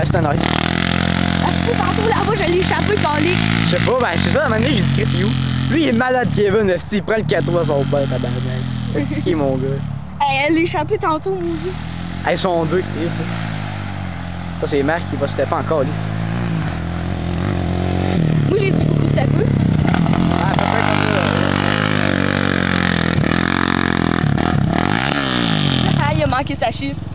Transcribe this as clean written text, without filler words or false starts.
Ouais, c'était nice. Ah, c'est tantôt là-bas, je l'ai échappé, calique. Je sais pas, ben c'est ça, à un moment donné, j'ai dit Chris, il est où? Lui, il est malade, Kevin, esti, il prend le 4 à son père, tabarnak. C'est qui, mon gars? Hey, elle l'a échappé tantôt, mon dieu. Hey, ils sont deux, Chris. Ça, c'est Marc qui va se taper encore, ici. Moi, j'ai dit beaucoup de tapeux. Ah, à peu près comme ça. Ah, il a manqué sa chiffre.